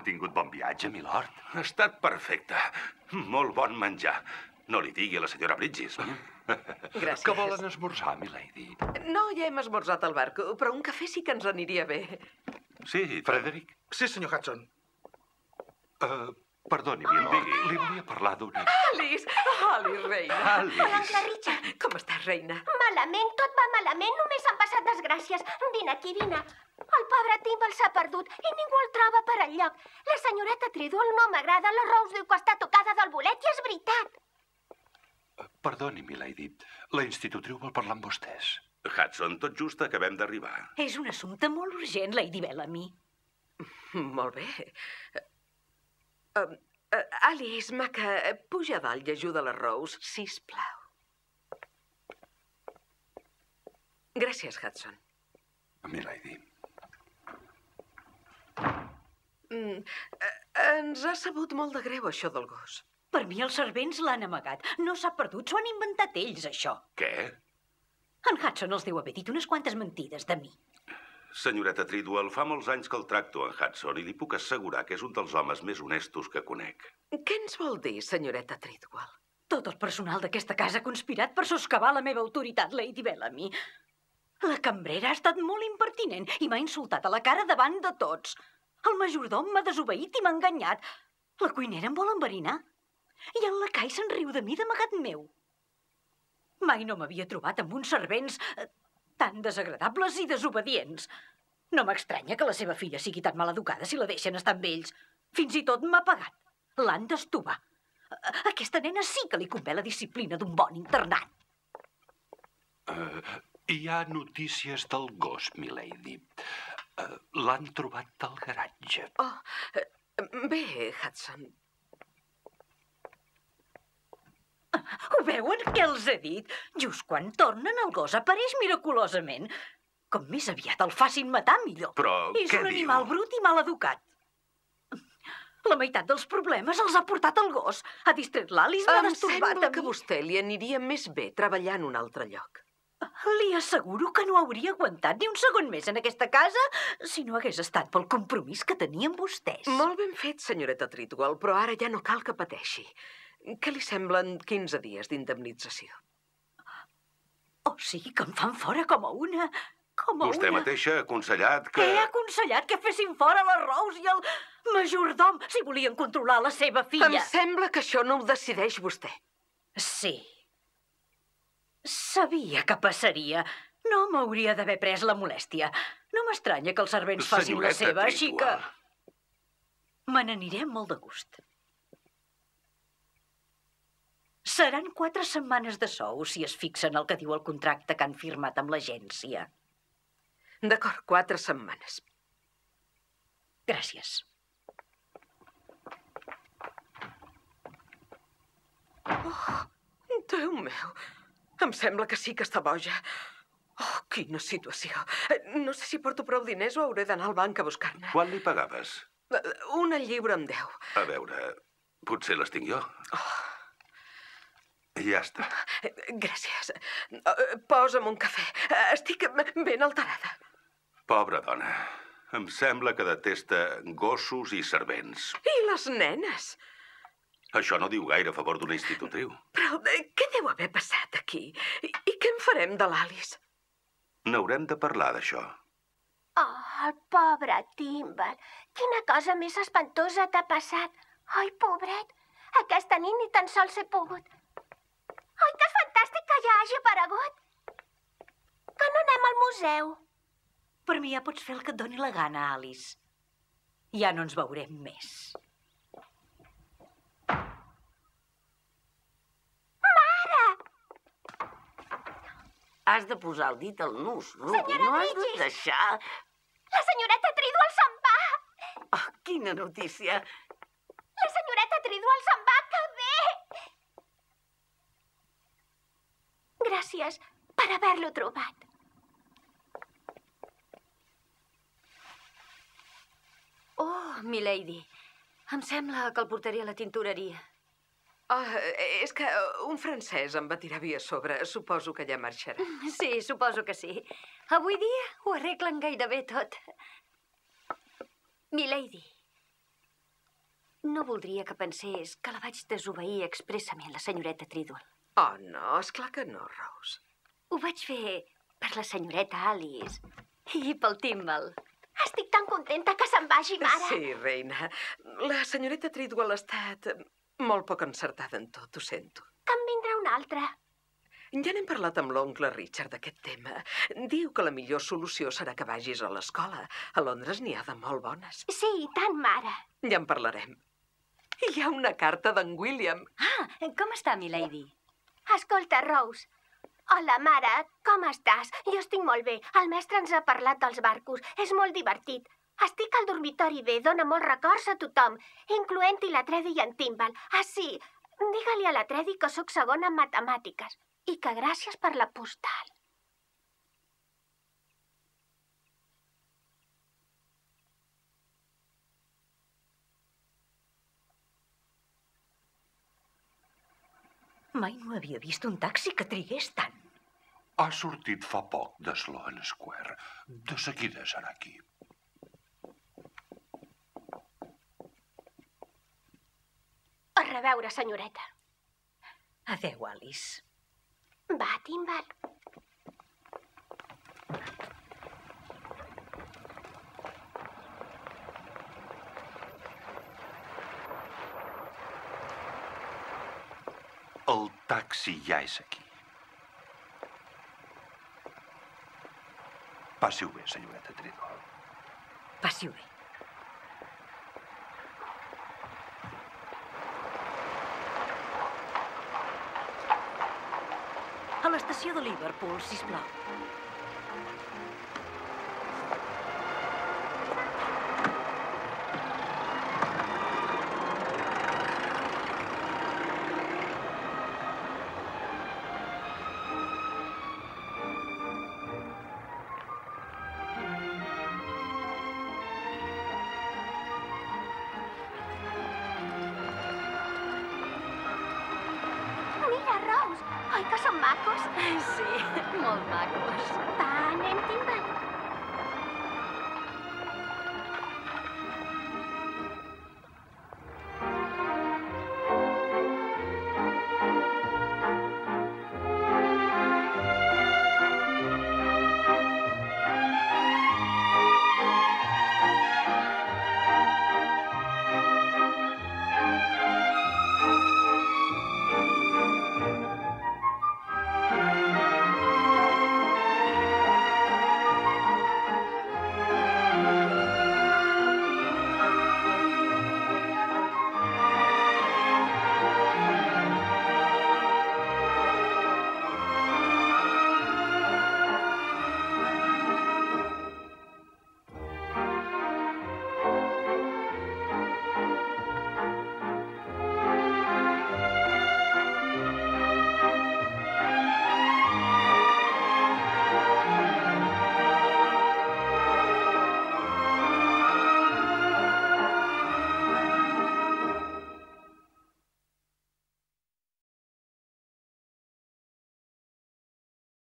Speaker 8: tingut bon viatge, milord?
Speaker 10: Ha estat perfecte. Molt bon menjar. No li digui a la senyora Bridges.
Speaker 9: Gràcies.
Speaker 8: Que volen esmorzar, milady?
Speaker 9: No, ja hem esmorzat al barco, però un cafè sí que ens aniria bé.
Speaker 10: Sí,
Speaker 8: Frederick?
Speaker 1: Sí, senyor Hudson.
Speaker 8: Perdoni, milord. Li volia parlar d'una...
Speaker 9: Alice! Alice, reina.
Speaker 8: Alice.
Speaker 3: Hola, oncle Richard.
Speaker 9: Com estàs, reina?
Speaker 3: Malament, tot va malament, només han passat desgràcies. Vine aquí, vine. El pobre Timbal s'ha perdut i ningú el troba per enlloc. La senyoreta Tridwell no m'agrada, la Rose diu que està tocada del bolet i és veritat.
Speaker 8: Perdoni, milady. La institutriu vol parlar amb vostès.
Speaker 10: Hudson, tot just acabem d'arribar.
Speaker 7: És un assumpte molt urgent, Lady Bellamy.
Speaker 9: Molt bé. Alice, maca, puja a dalt i ajuda la Rose, sisplau. Gràcies, Hudson.
Speaker 8: Milady.
Speaker 9: Ens ha sabut molt de greu, això del gos.
Speaker 7: Per mi els servents l'han amagat. No s'ha perdut, s'ho han inventat ells, això.
Speaker 10: Què?
Speaker 7: En Hudson els deu haver dit unes quantes mentides de mi.
Speaker 10: Senyoreta Tridwell, fa molts anys que el tracto en Hudson i li puc assegurar que és un dels homes més honestos que conec.
Speaker 9: Què ens vol dir, senyoreta Tridwell?
Speaker 7: Tot el personal d'aquesta casa ha conspirat per soscavar la meva autoritat, Lady Bellamy. La cambrera ha estat molt impertinent i m'ha insultat a la cara davant de tots. El majordom m'ha desobeït i m'ha enganyat. La cuinera em vol enverinar. I el lacai se'n riu de mi d'amagat meu. Mai no m'havia trobat amb uns servents tan desagradables i desobedients. No m'estranya que la seva filla sigui tan maleducada si la deixen estar amb ells. Fins i tot m'ha pagat. L'han d'estovar. A aquesta nena sí que li convé la disciplina d'un bon internat.
Speaker 8: Hi ha notícies del gos, milady. L'han trobat al garatge.
Speaker 9: Bé, Hudson.
Speaker 7: Ho veuen, què els he dit? Just quan tornen, el gos apareix miraculosament. Com més aviat el facin matar, millor.
Speaker 10: Però
Speaker 7: És
Speaker 10: què
Speaker 7: un
Speaker 10: diu?
Speaker 7: animal brut i mal educat. La meitat dels problemes els ha portat el gos. Ha distret l'Alice, m'ha
Speaker 9: Em
Speaker 7: destorbat
Speaker 9: sembla
Speaker 7: a
Speaker 9: que
Speaker 7: mi.
Speaker 9: a vostè li aniria més bé treballar en un altre lloc.
Speaker 7: Li asseguro que no hauria aguantat ni un segon més en aquesta casa si no hagués estat pel compromís que tenia amb vostès.
Speaker 9: Molt ben fet, senyoreta Tridwell, però ara ja no cal que pateixi. Què li semblen 15 dies d'indemnització?
Speaker 7: O sigui que em fan fora com a una...
Speaker 10: Vostè mateixa ha aconsellat que...
Speaker 7: Què ha aconsellat que fessin fora la Rose i el majordom si volien controlar la seva filla?
Speaker 9: Em sembla que això no ho decideix vostè.
Speaker 7: Sí. Sabia que passaria. No m'hauria d'haver pres la molèstia. No m'estranya que els servents facin la seva, així que... Me n'aniré amb molt de gust. Seran 4 setmanes de sou si es fixen el que diu el contracte que han firmat amb l'agència.
Speaker 9: D'acord, 4 setmanes.
Speaker 7: Gràcies.
Speaker 9: Oh, Déu meu, em sembla que sí que està boja. Oh, quina situació. No sé si porto prou diners o hauré d'anar al banc a buscar-ne.
Speaker 10: Quan li pagaves?
Speaker 9: Una lliura amb 10.
Speaker 10: A veure, potser les tinc jo. Ja està.
Speaker 9: Gràcies. Posa'm un cafè. Estic ben alterada.
Speaker 10: Pobra dona. Em sembla que detesta gossos i servents.
Speaker 9: I les nenes?
Speaker 10: Això no diu gaire a favor d'una institutriu.
Speaker 9: Però què deu haver passat aquí? I què en farem de l'Alice?
Speaker 10: N'haurem de parlar, d'això.
Speaker 3: Oh, el pobre Timbal. Quina cosa més espantosa t'ha passat. Ai, pobret. Aquesta nit ni tan sols he pogut. Ai, que és fantàstic que ja hagi aparegut. Que no anem al museu?
Speaker 7: Per mi ja pots fer el que et doni la gana, Alice. Ja no ens veurem més.
Speaker 3: Mare!
Speaker 6: Has de posar el dit al nus, Ruby.
Speaker 3: Senyora
Speaker 6: No has de
Speaker 3: Bridges!
Speaker 6: deixar...
Speaker 3: La senyoreta Tridwell se'n va!
Speaker 6: Oh, quina notícia!
Speaker 3: La senyoreta Tridwell se'n va, que bé! Gràcies per haver-lo trobat.
Speaker 5: Oh, milady, em sembla que el portaré a la tintoreria.
Speaker 9: És que un francès em va tirar vi a sobre. Suposo que ja marxarà.
Speaker 5: Sí, suposo que sí. Avui dia ho arreglen gairebé tot. Milady, No voldria que pensés que la vaig desobeir expressament, la senyoreta Treadwell.
Speaker 9: Oh, no, esclar que no, Rose.
Speaker 5: Ho vaig fer per la senyoreta Alice i pel Timbal.
Speaker 3: Estic tan contenta que se'n vagi, mare.
Speaker 9: Sí, reina. La senyoreta Treadwell ha estat molt poc encertada en tot, ho sento.
Speaker 3: Que en vindrà un altre.
Speaker 9: Ja n'hem parlat amb l'oncle Richard d'aquest tema. Diu que la millor solució serà que vagis a l'escola. A Londres n'hi ha de molt bones.
Speaker 3: Sí, i tant, mare.
Speaker 9: Ja en parlarem. Hi ha una carta d'en William.
Speaker 5: Ah, com està, milady?
Speaker 3: Escolta, Rose. Hola, mare, com estàs? Jo estic molt bé. El mestre ens ha parlat dels barcos. És molt divertit. Estic al dormitori B, dona molts records a tothom, incloent-hi la Tredi i en Timbal. Ah, sí, digue-li a la Tredi que sóc segona en matemàtiques i que gràcies per la postal.
Speaker 7: Mai no havia vist un taxi que trigués tant.
Speaker 8: Ha sortit fa poc de Sloane Square. De seguida serà aquí.
Speaker 3: A reveure, senyoreta.
Speaker 7: Adéu, Alice.
Speaker 3: Va, Timbal.
Speaker 8: El taxi ja és aquí. Passi-ho bé, senyoreta Treadwell.
Speaker 7: Passi-ho bé. A l'estació de Liverpool, sisplau.
Speaker 3: Mira, Rose, oi que són macos?
Speaker 5: Sí, molt macos.
Speaker 3: Va, anem, Timbal.